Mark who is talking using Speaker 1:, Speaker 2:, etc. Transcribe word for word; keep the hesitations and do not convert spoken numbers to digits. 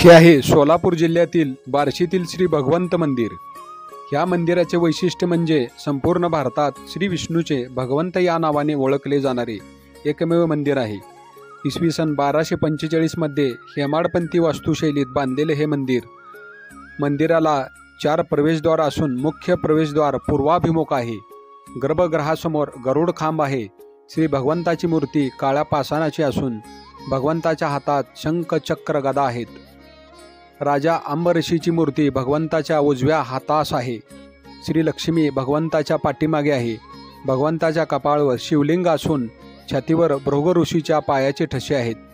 Speaker 1: हे आहे सोलापूर जिल्ह्यातील बार्शीतील श्री भगवंत मंदिर। ह्या मंदिराचे वैशिष्ट्य म्हणजे संपूर्ण भारतात श्री विष्णूचे भगवंत या नावाने ओळखले जाणारे एकमेव मंदिर आहे। इसवी सन बाराशे पंचेचाळीस मध्ये हेमाडपंथी वास्तुशैलीत बांधलेले हे मंदिर, मंदिराला चार प्रवेशद्वार असून मुख्य प्रवेशद्वार पूर्वाभिमुख आहे। गर्भगृहासमोर गरुड खांब आहे। श्री भगवंताची मूर्ती काळ्या पाषाणाची असून भगवंताच्या हातात शंख चक्र गदा आहेत। राजा अंबरीषीची मूर्ती भगवंताच्या उजव्या हातास आहे। श्री लक्ष्मी भगवंताच्या पाठीमागे आहे। भगवंताच्या कपाळावर शिवलिंग असून छातीवर भृगु ऋषीच्या पायाचे ठसे आहेत।